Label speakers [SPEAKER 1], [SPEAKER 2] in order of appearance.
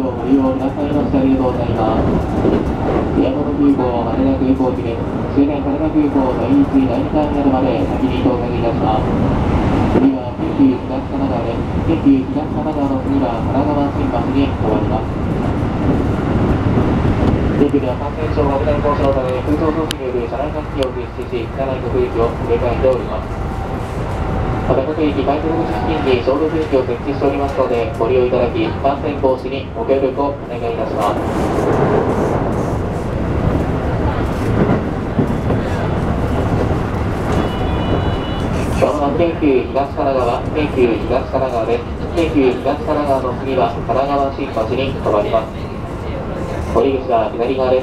[SPEAKER 1] をご利用くださいましてありがとうございます。宮本空港、羽田空港行きです。終電羽田空港第1、第2ターミナルまで先に到着いたします。次は京急東神奈川です。京急東神奈川の次は神奈川新橋に停まります。京急では感染症危ない防止のため空港装置による車内換気を実施し、車内の空気を入れ替えております。また各駅パイプ口付近に消毒液を設置しておりますので、ご利用いただき、感染防止にご協力をお願いいたします。まもなく京急東神奈川、京急東神奈川です。京急東神奈川の次は神奈川新橋に停まります。降り口は左側です。